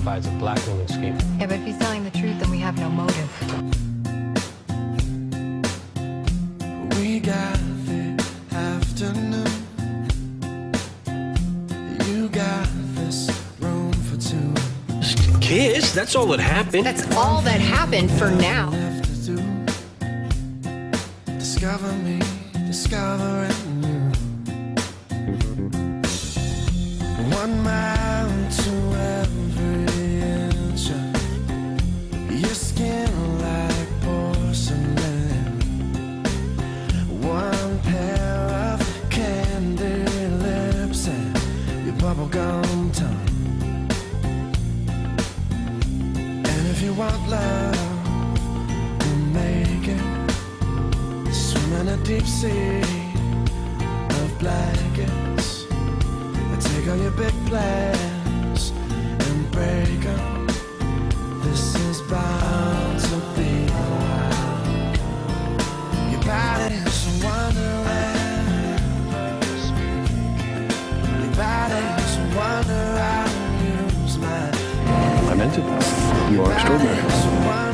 qualify as a blackmailing scheme. Yeah, but if he's telling the truth, then we have no motive. We got the afternoon. You got this room for two. Kiss? That's all that happened. That's all that happened for now. Left to do. Discover me, discovering you. 1 mile to every inch of your skin like porcelain. 1 pair of candy lips and your bubblegum tongue. And if you want love, we'll make it. Swim in a deep sea of blankets. Take all your big plans and break them. This is bound to be wild. Your body's a wonderland. Your body's a wonder. I'll use my. I meant it. You are extraordinary. Body's a wonder.